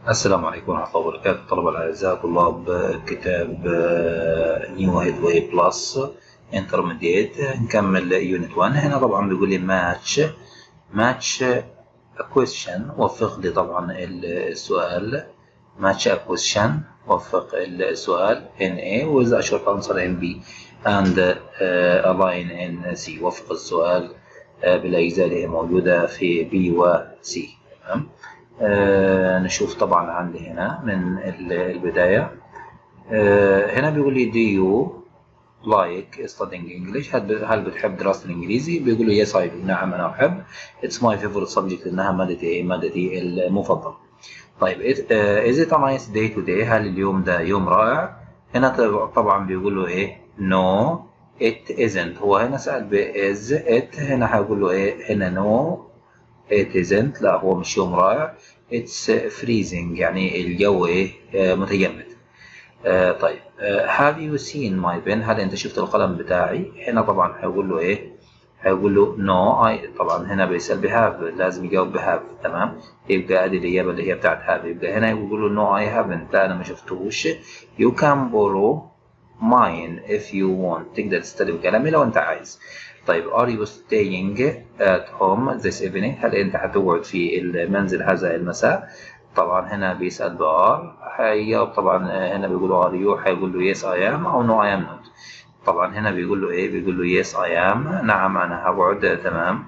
السلام عليكم ورحمة الله وبركاته. الطلبة الأعزاء طلاب كتاب نيو هيد واي بلس انترميديت. نكمل يونت 1. هنا طبعا بيقول لي ماتش كويستشن، وفق لي طبعا السؤال. ماتش كويستشن، وفق السؤال in A with a short answer in B and a line in C. وفق السؤال بالأجزاء اللي هي موجودة في B و C. تمام. نشوف طبعا عندي هنا من البداية. هنا بيقول لي do you like studying English؟ هل بتحب دراسة الإنجليزي؟ بيقول لي yes I do، نعم أنا أحب. it's my favorite subject، إنها مادتي المفضلة. طيب is it a nice day today؟ هل اليوم ده يوم رائع؟ هنا طبعا بيقول له إيه؟ no it isn't. هو هنا سأل ب is it، هنا هيقول له إيه؟ هنا no it isn't، لا هو مش يوم رائع. it's freezing، يعني الجو ايه متجمد. طيب have you seen my pen؟ هل انت شفت القلم بتاعي؟ هنا طبعا هيقول له ايه؟ هيقول له no I. طبعا هنا بيسأل بهاف، لازم يجاوب بهاف. تمام. يبقى ادي الاجابه اللي هي بتاعت هاف. يبقى هنا يقول له no I haven't، لا انا ما شفتوش. you can borrow mine if you want، تقدر تستلم كلامي لو انت عايز. طيب are you staying at home this evening؟ هل انت هتقعد في المنزل هذا المساء؟ طبعا هنا بيسأل بار، هيجاوب طبعا. هنا بيقول له are you، هيقول له yes I am او no I am not. طبعا هنا بيقول له ايه؟ بيقول له yes I am، نعم انا هقعد. تمام.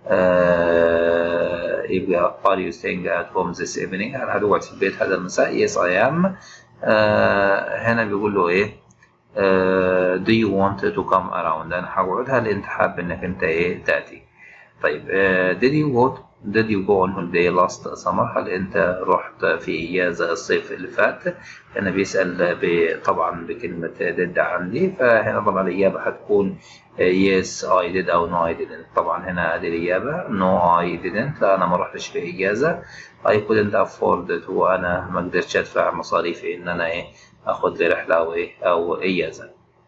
يبقى are you staying at home this evening؟ هل هتقعد في البيت هذا المساء؟ yes I am. هنا بيقول له ايه؟ do you want to come around؟ أنا هقعد، هل أنت حابب إنك أنت إيه تأتي؟ طيب did you go on holiday last summer؟ هل أنت رحت في إجازة الصيف اللي فات؟ هنا بيسأل طبعا بكلمة did عندي، فهنا طبعا الإجابة هتكون yes I did أو no I didn't. طبعا هنا هذه الإجابة no I didn't، لا أنا ما رحتش في إجازة. I couldn't afford it، وأنا ما قدرتش أدفع مصاريفي إن أنا إيه اخد لي رحله او ايه او اجازه.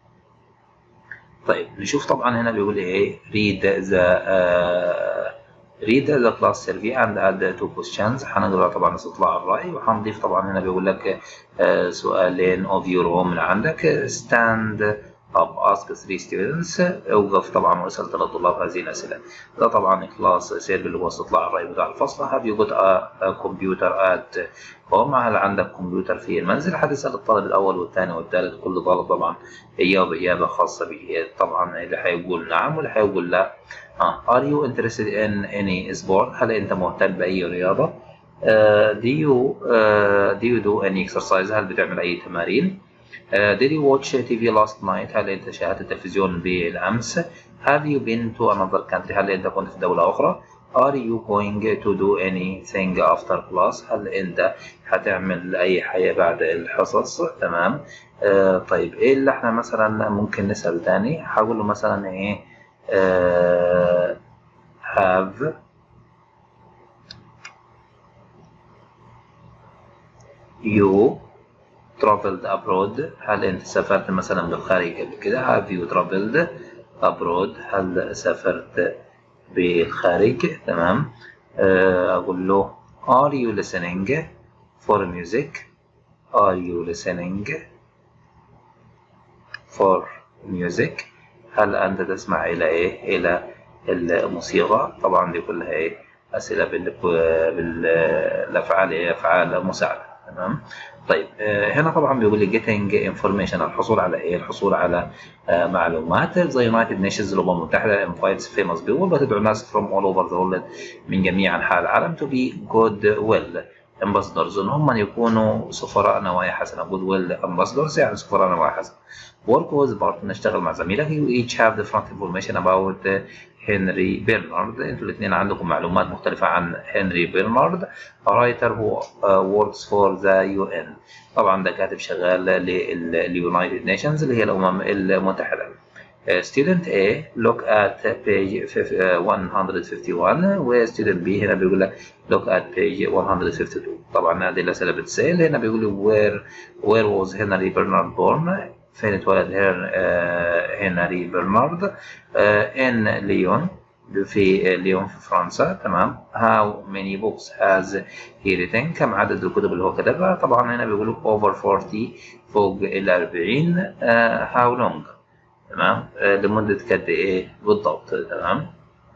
طيب نشوف طبعا هنا بيقول ايه؟ read the class survey and add 2 questions. هنقرا طبعا استطلاع الراي، وهنضيف طبعا هنا بيقول لك سؤالين of your own من عندك. stand up ask 3 students، اوقف طبعا واسال 3 طلاب هذه الاسئله. ده طبعا كلاس سيرفي اللي هو استطلاع الراي بتاع الفصل. have you got a computer at home؟ هل عندك كمبيوتر في المنزل؟ هتسال الطالب الاول والثاني والثالث، كل طالب طبعا يجاوب اجابه خاصه به. طبعا اللي هيقول نعم واللي هيقول لا. are you interested in any sport؟ هل انت مهتم باي رياضه؟ do you do any exercise؟ هل بتعمل اي تمارين؟ did you watch TV last night؟ هل انت شاهدت التلفزيون بالامس؟ have you been to another country؟ هل انت كنت في دوله اخرى؟ are you going to do anything after class؟ هل انت هتعمل اي حاجه بعد الحصص؟ تمام. طيب ايه اللي احنا مثلا ممكن نسال تاني؟ هقول له مثلا ايه؟ have you traveled abroad؟ هل انت سافرت مثلا بالخارج قبل كده؟ have you traveled abroad؟ هل سافرت بالخارج؟ تمام. اقول له are you listening for music؟ are you listening for music؟ هل انت تسمع الى ايه؟ الى الموسيقى. طبعا دي كلها ايه؟ اسئله بالافعال، ايه؟ افعال مساعده. تمام. طيب هنا طبعا بيقول لي getting information، الحصول على ايه؟ الحصول على معلومات. زي United Nations، الامم المتحده invites famous people، بتدعو ناس from all over the world، من جميع انحاء العالم to be good will ambassadors، ان هم يكونوا سفراء نوايا حسنه. good will ambassadors يعني سفراء نوايا حسنه. work with partner، نشتغل مع زميلك. you each have different information about هنري بيرنارد، انتوا الاثنين عندكم معلومات مختلفة عن هنري بيرنارد. writer who works for the UN، طبعا ده كاتب شغال لليونايتد نيشنز اللي هي الأمم المتحدة. student A look at page 151، و student B هنا بيقول لك look at page 152. طبعا هذه الأسئلة بتسأل. هنا بيقول لي where was Henry Bernard born؟ فين اتولد هنري برنارد؟ ان ليون. في ليون في فرنسا. تمام. how many books has he written؟ كم عدد الكتب اللي هو كتبها؟ طبعا هنا بيقولوا over 40 فوق ال 40. how long؟ تمام. لمدة قد ايه بالضبط؟ تمام.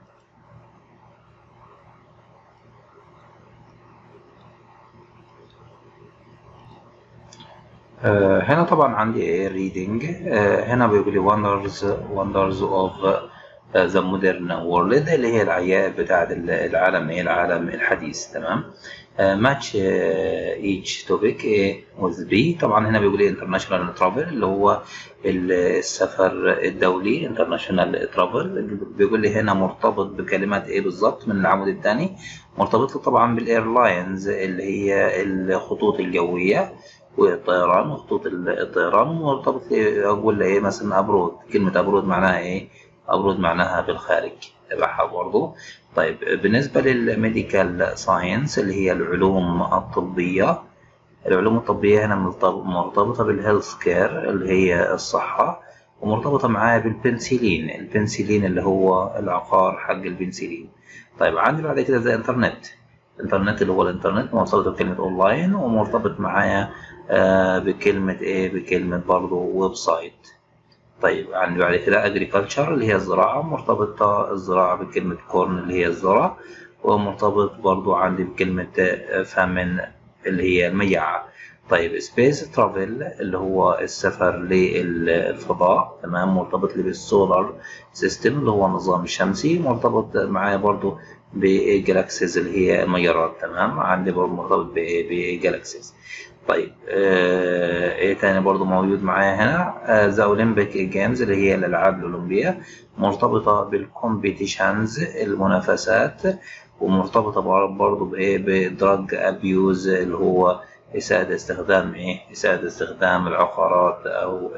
هنا طبعا عندي ايه reading. هنا بيقول لي wonders of the modern world اللي هي العجائب بتاعة العالم، ايه العالم الحديث. تمام. match each topic A with B. طبعا هنا بيقول لي international travel اللي هو السفر الدولي international travel. بيقول لي هنا مرتبط بكلمات ايه بالظبط من العمود الثاني؟ مرتبط طبعا بالايرلاينز اللي هي الخطوط الجوية والطيران وخطوط الطيران. مرتبط اقول ايه مثلا ابرود. كلمة ابرود معناها ايه؟ ابرود معناها بالخارج تبعها برضه. طيب بالنسبة للميديكال ساينس اللي هي العلوم الطبية، العلوم الطبية هنا مرتبطة بالهيلث كير اللي هي الصحة، ومرتبطة معاه بالبنسلين. البنسلين اللي هو العقار حق البنسلين. طيب عندي بعد كده زي انترنت. الانترنت اللي هو الانترنت مرتبط بكلمة اونلاين، ومرتبط معايا بكلمة ايه؟ بكلمة برضه ويب سايت. طيب عندي بعد كده اجريكلتشر اللي هي الزراعة، مرتبطة الزراعة بكلمة كورن اللي هي الذرة، ومرتبط برضو عندي بكلمة فامن اللي هي المجاعة. طيب سبيس ترافل اللي هو السفر للفضاء. تمام. مرتبط لي بالسولار سيستم اللي هو النظام الشمسي، مرتبط معايا برضو بجالاكسيز اللي هي المجرات. تمام. عندي برضو مرتبط بجالاكسيز. طيب ايه تاني برضو موجود معايا هنا؟ ذا اولمبيك جيمز اللي هي الالعاب الاولمبيه، مرتبطه بالكومبيتيشنز المنافسات، ومرتبطه برضو بايه؟ بدراج ابيوز اللي هو اساءة استخدام ايه؟ اساءة استخدام العقارات او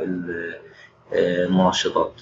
المنشطات.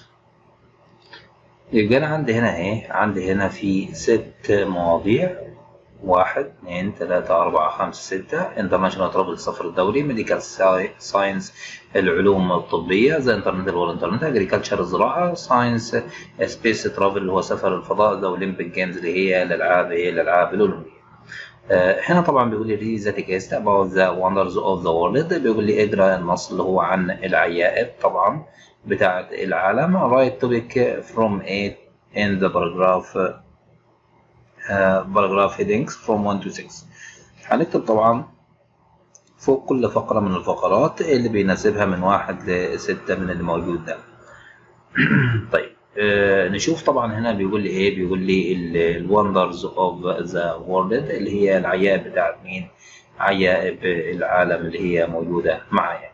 يبقى انا عندي هنا ايه؟ عندي هنا في 6 مواضيع: 1 2 3 4 5 6. انترناشونال ترافل السفر الدولي، ميديكال ساينس العلوم الطبية زي انترنت والانترنت، اجريكلتشر الزراعة، ساينس سبيس ترافل اللي هو سفر الفضاء، ذا اولمبيك جيمز اللي هي الالعاب الاولمبية. هنا طبعا بيقول لي read the text about the wonders of the world. بيقول لي اقرا النص اللي هو عن العجائب طبعا بتاعة العالم. write topic from A in the paragraph headings from 1 to 6. هنكتب طبعا فوق كل فقرة من الفقرات اللي بيناسبها من 1 ل6 من اللي موجود ده. طيب نشوف طبعا هنا بيقول لي ايه؟ بيقول لي الوندرز اوف ذا وورلد اللي هي العجائب بتاعت مين؟ عجائب العالم اللي هي موجودة معايا.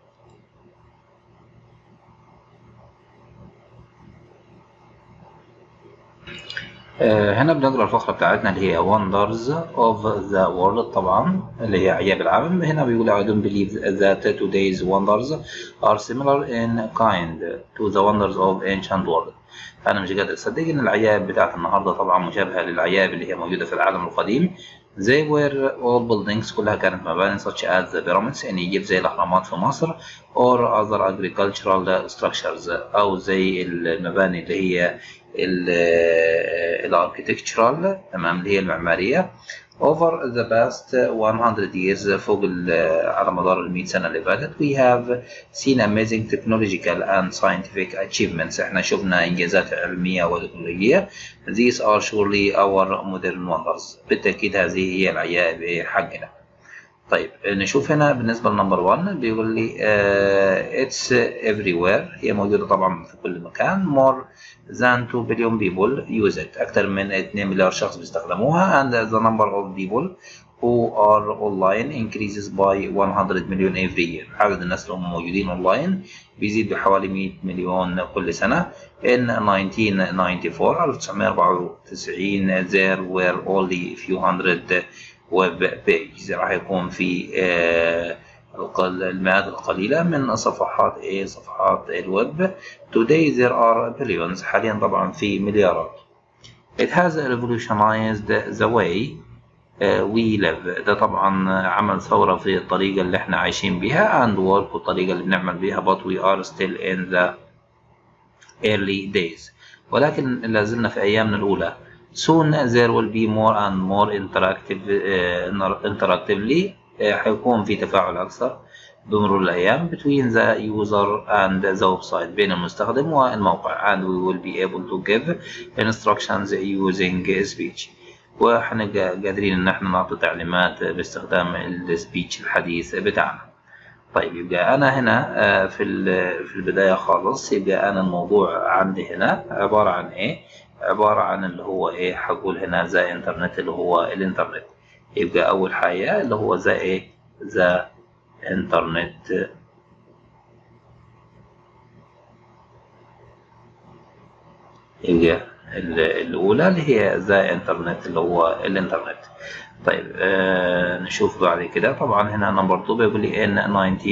هنا بنقرا الفقرة بتاعتنا اللي هي wonders of the world طبعا اللي هي عجائب العالم. هنا بيقول I don't believe that today's wonders are similar in kind to the wonders of ancient world. أنا مش قادر أصدق إن العجائب بتاعت النهاردة طبعا مشابهة للعجائب اللي هي موجودة في العالم القديم. They were all buildings كلها كانت مباني such as the pyramids in Egypt زي الأهرامات في مصر or other agricultural structures أو زي المباني اللي هي الاركتكتشرال. تمام. اللي هي المعمارية. over the past 100 years فوق على مدار 100 سنة اللي فاتت we have seen amazing technological and scientific achievements. احنا شفنا انجازات علمية وتكنولوجية. these are surely our modern wonders. بالتأكيد هذه هي العجائب حقنا. طيب نشوف هنا بالنسبة لنمبر 1 بيقول لي it's everywhere. هي موجودة طبعا في كل مكان. more than 2 billion people use it. أكثر من 2 مليار شخص بيستخدموها. and the number of people who are online increases by 100 million every year. عدد الناس اللي هم موجودين اونلاين بيزيد بحوالي 100 مليون كل سنة. in 1994 there were only few hundred web pages. راح يكون في المئات القليلة من صفحات صفحات الويب. today there are billions. حاليا طبعا في مليارات. it has revolutionized the way we live. ده طبعا عمل ثورة في الطريقة اللي احنا عايشين بيها and work والطريقة اللي بنعمل بيها but we are still in the early days. ولكن لازلنا في أيامنا الأولى. soon there will be more and more interactively هيكون في تفاعل أكثر بمرور الأيام between the user and the website بين المستخدم والموقع and we will be able to give instructions using speech وهنبقى قادرين إن احنا نعطي تعليمات باستخدام السبيتش الحديث بتاعنا. طيب يبقى أنا هنا في البداية خالص يبقى أنا الموضوع عندي هنا عبارة عن إيه؟ عبارة عن اللي هو إيه؟ هقول هنا ذا إنترنت اللي هو الإنترنت. يبقى أول حاجة اللي هو ذا إيه؟ ذا إنترنت. يبقى الأولى اللي هي ذا إنترنت اللي هو الإنترنت. طيب نشوف بعد كده. طبعا هنا نمبر 2 بيقول لي إن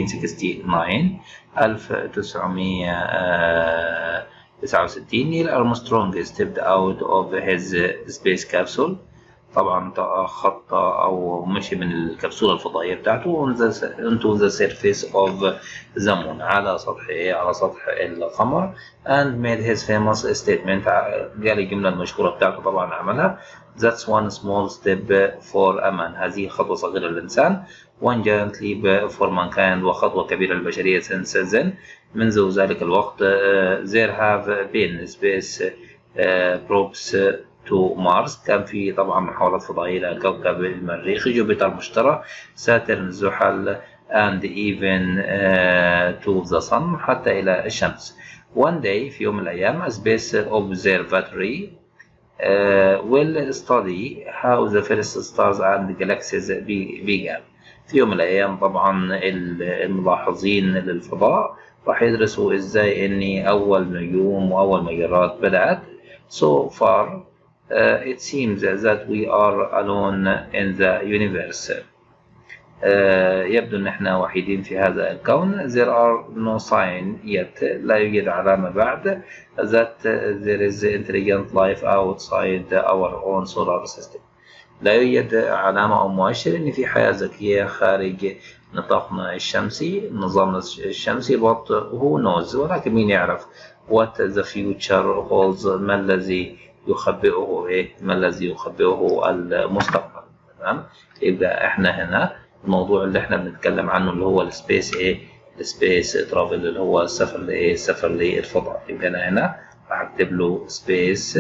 1969 نيل أرمسترونج stepped out of his space capsule. طبعا خط أو مشي من الكبسولة الفضائية بتاعته into the surface of the moon على سطح إيه؟ على سطح القمر and made his famous statement. قال الجملة المشهورة بتاعته طبعا عملها That's one small step for a man. هذه خطوة صغيرة للإنسان. One giant leap for mankind وخطوة كبيرة للبشرية since then. منذ ذلك الوقت there have been space probes to Mars. كان في طبعا محاولات فضائية لكوكب المريخ جوبيتر مشتري ساترن زحل and even to the sun حتى إلى الشمس. One day في يوم من الأيام a space observatory will study how the first stars and galaxies began. في يوم من الأيام طبعا الملاحظين للفضاء راح يدرسوا إزاي إن أول نجوم وأول مجرات بدأت. So far it seems that we are alone in the universe. يبدو أن احنا وحيدين في هذا الكون. There are no sign yet. لا يوجد علامة بعد that there is intelligent life outside our own solar system. لا يوجد علامة أو مؤشر أن في حياة ذكية خارج نطاقنا الشمسي نظامنا الشمسي. but who knows ولكن مين يعرف what the future holds. ما الذي يخبئه إيه؟ ما الذي يخبئه المستقبل. تمام. يبقى احنا هنا الموضوع اللي احنا بنتكلم عنه اللي هو السبيس ايه؟ السبيس ترافل اللي هو السفر لايه؟ السفر للفضاء. يبقى انا هنا هكتب له سبيس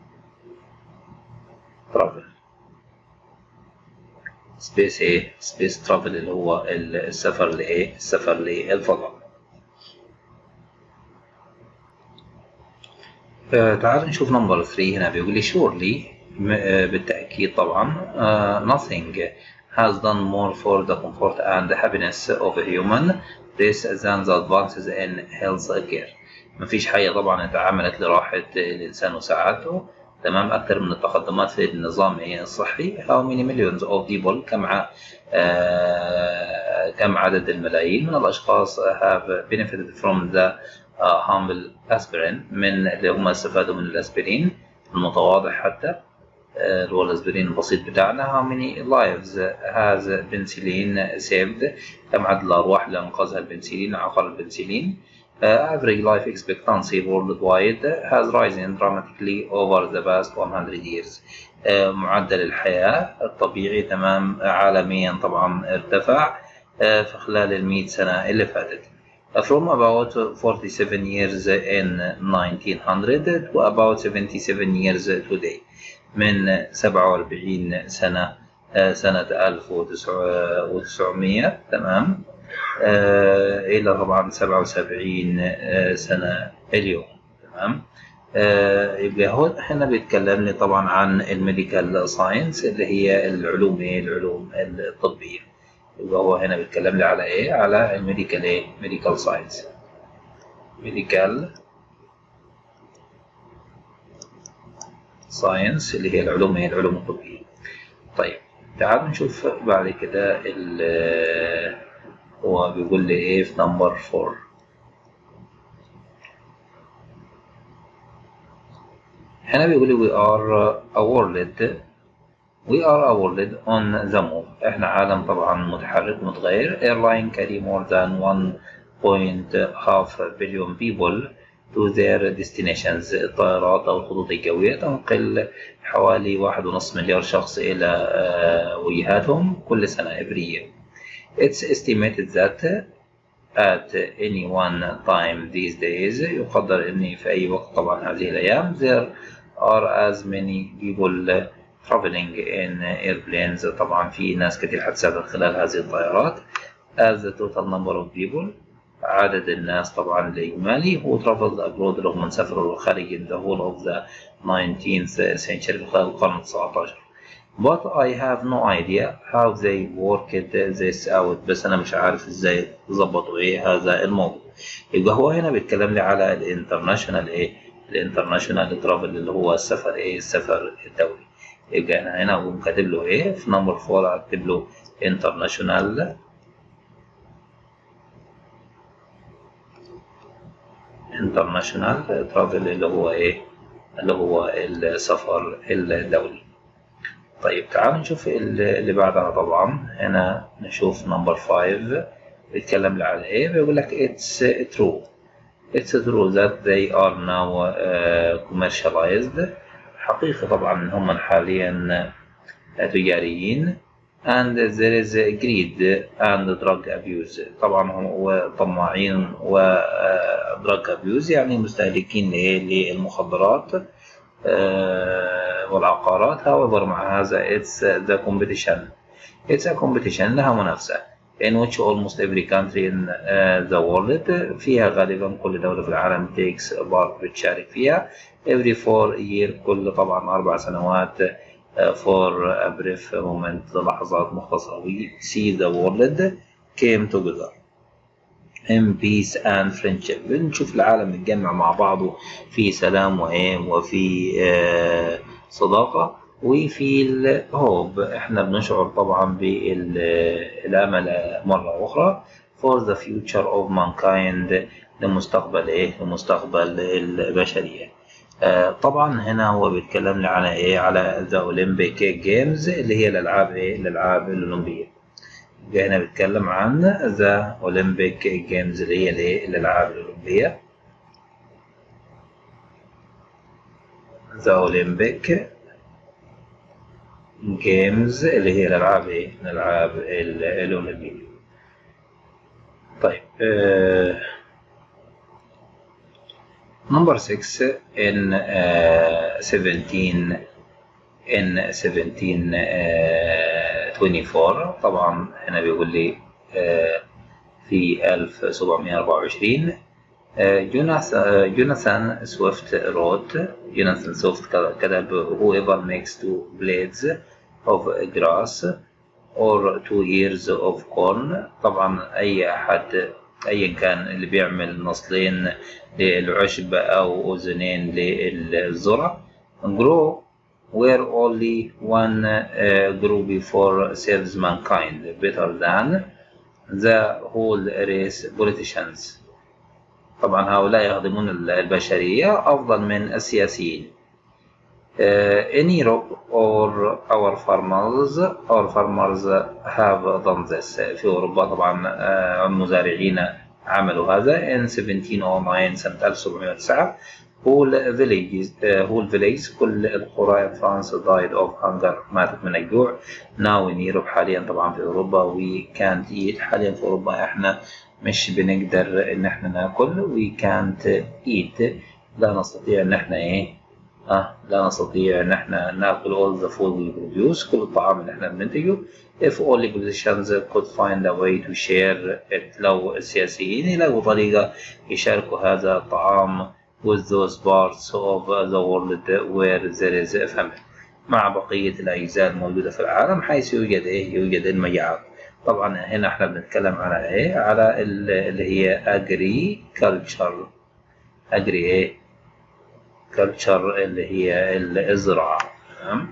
ترافل. سبيس ايه؟ سبيس ترافل اللي هو السفر لايه؟ السفر للفضاء. تعالوا نشوف نمبر 3 هنا بيقول لي surely بالتأكيد طبعا nothing has done more for the comfort and happiness of a human race than the advances in health care. مفيش حاجة طبعا اتعملت لراحة الإنسان وسعادته. تمام. أكثر من التقدمات في النظام الصحي. How many millions of people كم عدد الملايين من الأشخاص have benefited from the humble aspirin من اللي هم استفادوا من الأسبرين المتواضع حتى اللي هو الأسبرين البسيط بتاعنا. How many lives has penicillin saved. كم عدد الأرواح اللي أنقذها البنسلين عقر البنسلين. Average life expectancy worldwide has risen dramatically over the past 100 years. معدل الحياة الطبيعي تمام عالميا طبعا ارتفع في خلال 100 سنة اللي فاتت. From about 47 years in 1900 to about 77 years today. من 47 سنة سنة 1900 تمام إلى طبعا 77 سنة اليوم. تمام. يبقى هو هنا بيتكلم لي طبعا عن الميديكال ساينس اللي هي العلوم العلوم الطبية. يبقى هو هنا بيتكلم لي على ايه؟ على الميديكال ايه؟ ميديكال ساينس. ميديكال ساينس اللي هي العلوم العلوم الطبية. طيب تعالوا نشوف بعد كده هو بيقول لي ايه في نمبر 4. هنا بيقول لي we are awarded on the move. احنا عالم طبعا متحرك متغير. airline carry more than 1.5 billion people to their destinations. الطائرات أو الخطوط الجوية تنقل حوالي 1.5 مليار شخص إلى وجهاتهم كل سنة every year. It's estimated that at any one time these days يقدر أن في أي وقت طبعا هذه الأيام there are as many people traveling in airplanes. طبعا في ناس كثير حتسافر خلال هذه الطائرات as the total number of people عدد الناس طبعا الإجمالي هو traveled abroad اللي هم سافروا خارج in the whole of the 19th century خلال القرن 19. But I have no idea how they worked this out. بس أنا مش عارف إزاي ظبطوا هذا الموضوع. يبقى هو هنا بيتكلم لي على الانترناشونال الانترناشونال ترافل اللي هو السفر السفر الدولي. يبقى أنا هنا أقوم كاتب له في نمبر 4 أكتب له انترناشونال ترافل اللي هو اللي هو السفر الدولي. طيب تعالوا نشوف اللي بعدها. طبعا هنا نشوف نمبر 5 بيتكلم على بيقول لك it's true that they are now commercialized. حقيقة طبعا ان هم حاليا تجاريين and there is greed and drug abuse. طبعا هم طماعين و drug abuse يعني مستهلكين للمخدرات والعقارات. however مع هذا it's a competition لها منافسة in which almost every country in the world فيها غالبا كل دولة في العالم takes part بتشارك فيها every 4 years كل طبعا 4 سنوات for a brief moment لحظات مختصرة. we see the world came together in peace and friendship. بنشوف العالم متجمع مع بعضه في سلام وفي صداقة وفي الهوب. احنا بنشعر طبعا بالأمل مرة أخرى for the future of mankind لمستقبل لمستقبل البشرية. طبعا هنا هو بيتكلم لي على على the Olympic Games اللي هي الألعاب الأولمبية. هنا بيتكلم عن the Olympic Games اللي هي الألعاب الأولمبية. the Olympic Games اللي هي الألعاب الأولمبية. طيب number 6 in 1724. طبعا هنا بيقول لي في 1724 جوناثان سويفت كتب whoever makes 2 blades of grass or 2 ears of corn. طبعا أي أحد أيا كان اللي بيعمل نصلين للعشب أو أذنين للذرة grow where only one grew before serves mankind better than the whole race politicians. طبعا هؤلاء يخدمون البشرية أفضل من السياسيين. In Europe or our farmers have done this. في أوروبا طبعا المزارعين عملوا هذا. in 1709 سنة 1709 whole villages كل القرى in France died of hunger ماتت من الجوع. now in Europe حاليا طبعا في أوروبا we can't eat. حاليا في أوروبا احنا مش بنقدر ان احنا ناكل. we can't eat لا نستطيع ان احنا لا نستطيع ان احنا ناكل all the food we produce كل الطعام اللي احنا بننتجه. if only politicians could find a way to share it. لو السياسيين يلاقوا طريقة يشاركوا هذا الطعام with those parts of the world where there is a famine مع بقية الأجزاء الموجودة في العالم حيث يوجد يوجد المجاعات. طبعا هنا احنا بنتكلم على على اللي هي agriculture اللي هي الزراعة. تمام.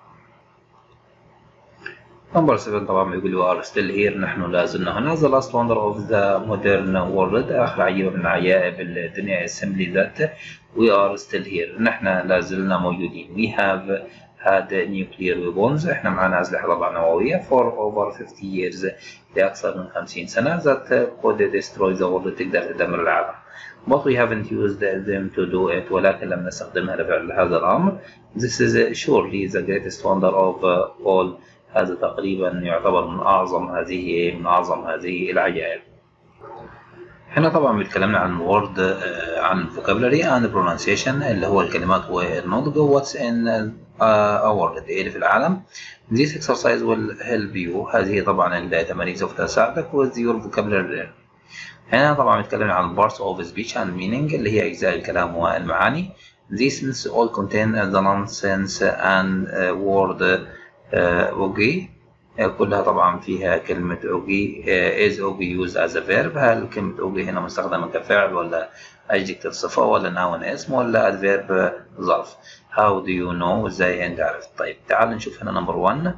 نمبر 7 طبعا بيقول لي are still here. نحن لا زلنا هنا. the last wonder of the modern world. آخر عجيبة من عجائب الدنيا simply that we are still here. نحن لا زلنا موجودين. we have had nuclear weapons. احنا معنا أسلحة طبعا نووية for over 50 years لأكثر من 50 سنة that could destroy the world تقدر تدمر العالم. but we haven't used them to do it. ولكن لم نستخدمها لفعل هذا الأمر. This is surely the greatest wonder of all. هذا تقريبا يعتبر من أعظم هذه العجائب. هنا طبعا بيتكلمنا عن word عن vocabulary and pronunciation اللي هو الكلمات والنطق. what's in our world اللي في العالم. This exercise will help you. هذه طبعا التمارين سوف تساعدك with your vocabulary. هنا طبعا بيتكلمنا عن parts of speech and meaning اللي هي أجزاء الكلام والمعاني. These all contain the nonsense and word أوجي. كلها طبعا فيها كلمة أوجي. is أوجي used as a verb. هل كلمة أوجي هنا مستخدمة كفعل ولا adjective صفة ولا noun اسم ولا adverb ظرف؟ how do you know؟ ازاي انت عرفت؟ طيب تعال نشوف هنا نمبر 1.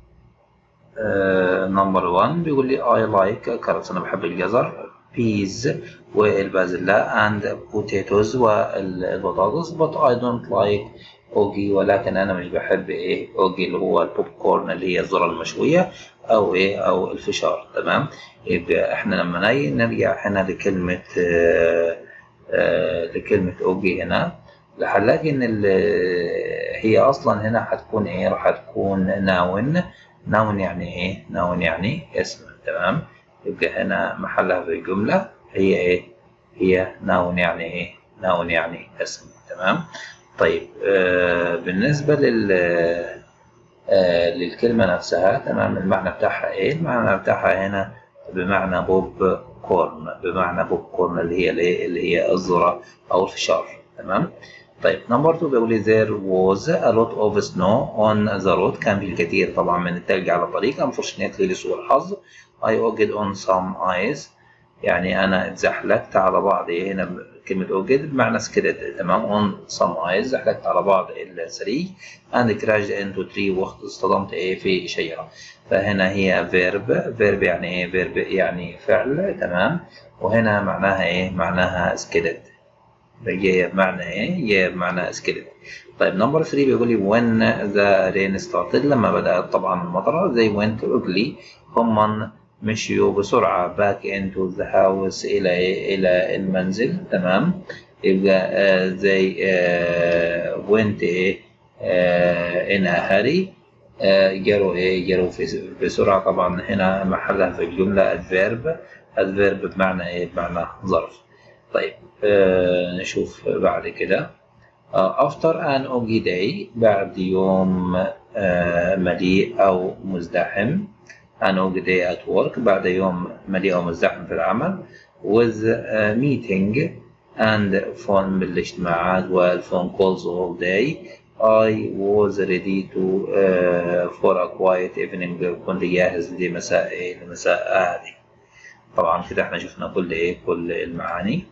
نمبر 1 بيقول لي I like carrots. أنا بحب الجزر. peas والبازلاء and potatoes والبطاطس. but I don't like أوجي. ولكن أنا مش بحب أوجي اللي هو البوب كورن اللي هي الذرة المشوية أو الفشار. تمام. يبقى إحنا لما نرجع هنا لكلمة أوجي هنا هنلاقي إن هي أصلا هنا هتكون راح تكون ناون يعني ناون يعني اسم. تمام. يبقى هنا محلها في الجملة هي هي ناون يعني ناون يعني اسم. تمام. طيب بالنسبة للكلمة نفسها. تمام. المعنى بتاعها المعنى بتاعها هنا بمعنى بوب كورن اللي هي الذرة أو الفشار. تمام. طيب نمبر 2 بيقول لي there was a lot of snow on the road. كان في الكثير طبعا من الثلج على الطريق. unfortunately لسوء الحظ I walked on some ice. يعني أنا اتزحلقت على بعض. هنا كلمة أوجد بمعنى سكدت. تمام. on some ice زحلقت على بعض الثلج and crashed into tree واصطدمت في شجرة. فهنا هي verb يعني verb يعني فعل. تمام. وهنا معناها معناها سكدت. جاية بمعنى سكدت. طيب نمبر 3 بيقول لي when the rain started. لما بدأت طبعا المطرة they went quickly. هم مشيوا بسرعة back into the house إلى المنزل. تمام. يبقى they went in a hurry. جروا بسرعة. طبعا هنا محلها في الجملة adverb بمعنى بمعنى ظرف. طيب نشوف بعد كده. after an oggy day بعد يوم مليء أو مزدحم. an oggy day at work بعد يوم مليء أو مزدحم في العمل. with meeting and phone بالاجتماعات والphone calls all day. I was ready to for a quiet evening. كنت جاهز لمساء هذه. طبعا كده احنا شفنا كل المعاني.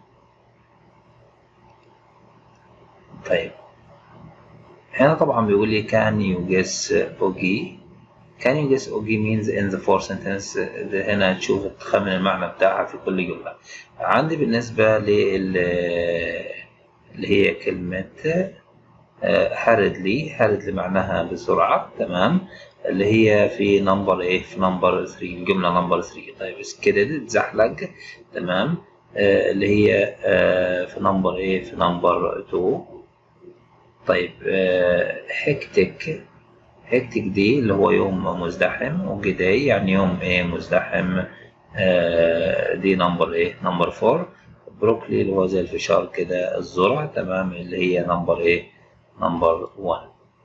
طيب هنا طبعا بيقول لي can you guess أوجي. can you guess أوجي means in the fourth sentence. هنا تشوف تخمن المعنى بتاعها في كل جملة. عندي بالنسبة اللي هي كلمة hurriedly معناها بسرعة. تمام. اللي هي في نمبر في نمبر 3 الجملة نمبر 3. طيب سكيدد تزحلق. تمام. اللي هي في نمبر في نمبر 2. طيب هكتك دي اللي هو يوم مزدحم. وجداي يعني يوم مزدحم. دي نمبر نمبر 4. بروكلي اللي هو زي الفشار كده الذرة. تمام. اللي هي نمبر نمبر 1.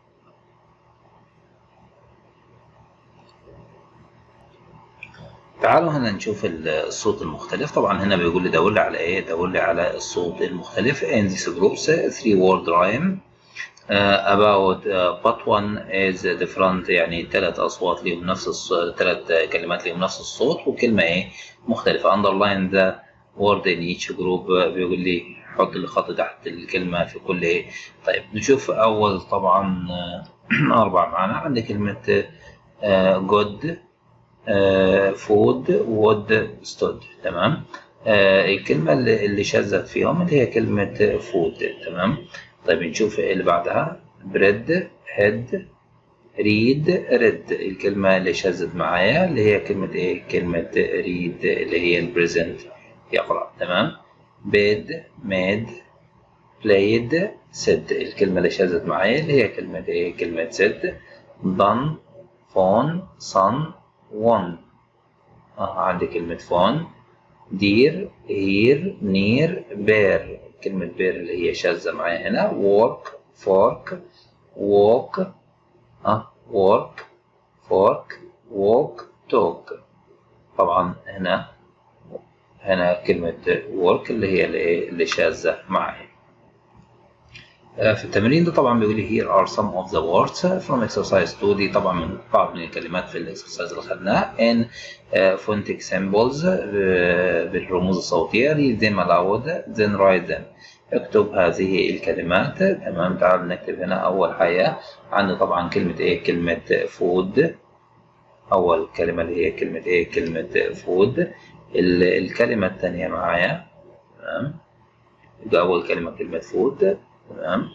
تعالوا هنا نشوف الصوت المختلف. طبعا هنا بيقول لي دور لي على دور لي على الصوت المختلف. in these groups 3 word rhyme about but one is different. يعني 3 أصوات ليهم نفس 3 كلمات ليهم نفس الصوت وكلمة مختلفة. underline the word in each group. بيقول لي حط لي خط تحت الكلمة في كل طيب نشوف أول طبعا 4 معانا. عندي كلمة good food would stood. تمام. الكلمة اللي شذت فيهم اللي هي كلمة food. تمام. طيب نشوف اللي بعدها bread head read read. الكلمة اللي شذت معايا اللي هي كلمة كلمة read اللي هي البريزنت يقرأ. تمام. bed made played said. الكلمة اللي شاذت معايا اللي هي كلمة ايه؟ كلمة said. done phone son won. عندي كلمة phone. dear here near bear. كلمة bear اللي هي شاذة معايا هنا. work fork walk work fork walk talk. طبعا هنا كلمة work اللي هي اللي شاذة معايا. في التمرين ده طبعا بيقول لي here are some of the words from exercise 2. دي طبعا من بعض من الكلمات في الاكسرسايز اللي خدناه. in phonetic symbols بالرموز الصوتية. read them aloud then write them. اكتب هذه الكلمات. تمام. تعال نكتب هنا أول حاجة. عندي طبعا كلمة ايه؟ كلمة food. أول كلمة اللي هي كلمة ايه؟ كلمة food. الكلمة الثانية معايا. تمام. يبقى أول كلمة كلمة food. تمام.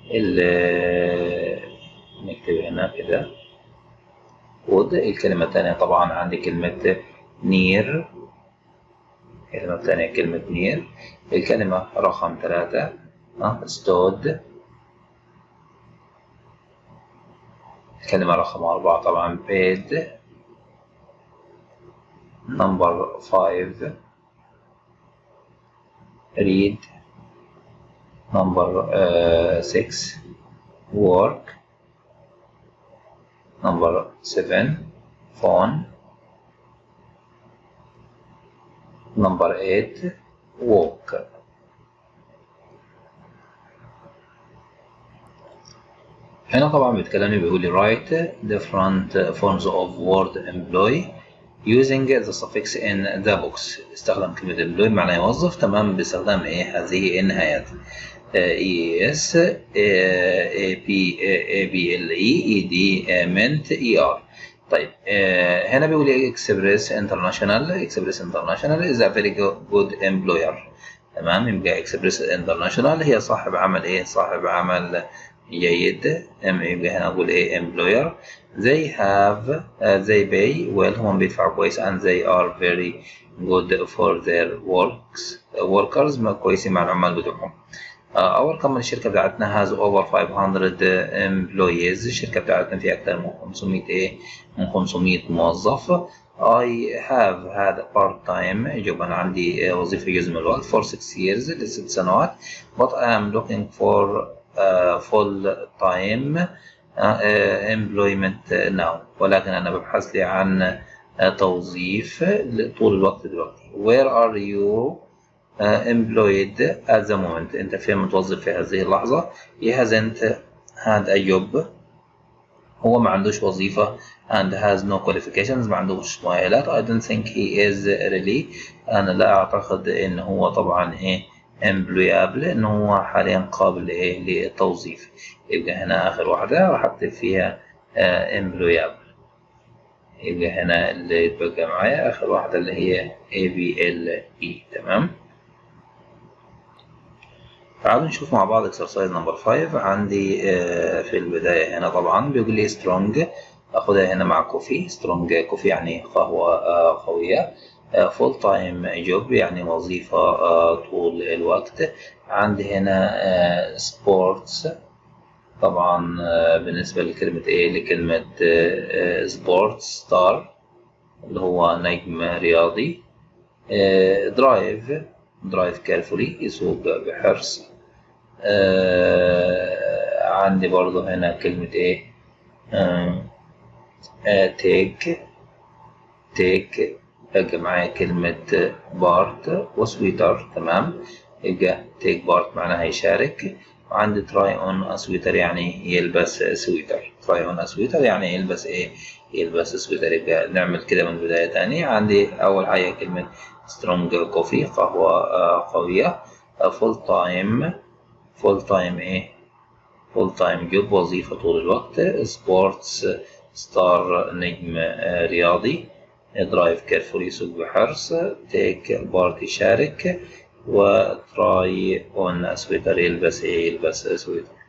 نكتب هنا كده food. الكلمة الثانية طبعا عندي كلمة near. الكلمة الثانية كلمة near. الكلمة رقم 3 stood. الكلمة رقم 4 طبعا paid. number 5 read. number 6 work. number 7 phone. number 8 walk. هنا طبعا بيتكلمني بيقول لي write different forms of word employ using the suffix in the box. استخدم كلمة employ معناه يوظف. تمام. باستخدام ايه؟ هذه النهايات es able meant er. طيب هنا بيقول لي express international is a very good employer. تمام. يبقى express international هي صاحب عمل ايه؟ صاحب عمل جيد. يبقى هنا اقول ايه؟ employer. they have they pay well. هم بيدفعوا كويس and they are very good for their workers. ما كويسين مع العمال بتوعهم. أول كم الشركة بتاعتنا has over 500 employees. الشركة بتاعتنا فيها أكثر من 500 إيه؟ من 500 موظف. I have had a part-time job. أنا عندي وظيفة جزء من الوقت for 6 years ل6 سنوات. But I am looking for full-time employment now. ولكن أنا ببحث لي عن توظيف طول الوقت دلوقتي. Where are you employed at the moment. أنت فين متوظف في هذه اللحظة؟ he hasn't had a job. هو ما عندوش وظيفة and has no qualifications. ما عندوش مؤهلات. I don't think he is really. أنا لا أعتقد إن هو طبعا إيه employable. إن هو حاليا قابل إيه للتوظيف. يبقى هنا آخر واحدة راح أكتب فيها employable. يبقى هنا اللي يتبقى معايا آخر واحدة اللي هي ABLE. تمام. تعالوا نشوف مع بعض exercise number 5. عندي في البداية هنا طبعا بيقول لي strong. أخدها هنا مع coffee. strong coffee يعني قهوة قوية. full time job يعني وظيفة طول الوقت. عندي هنا sports. طبعا بالنسبة لكلمة ايه؟ لكلمة sports star اللي هو نجم رياضي. drive carefully يسوق بحرص. عندي برضو هنا كلمة ايه؟ take بقى معايا كلمة بارت وسويتر. تمام. يبقى take part معناها يشارك. وعندي try on a sweater يعني يلبس سويتر. try on a sweater يعني يلبس ايه؟ يلبس سويتر. يبقى نعمل كده من البداية تاني. عندي أول حاجة كلمة strong coffee قهوة قوية. full time ايه؟ full time job وظيفة طول الوقت. sports star نجم رياضي. drive carefully يسوق بحرص. take part يشارك. و try on a sweater يلبس ايه؟ يلبس سويتر.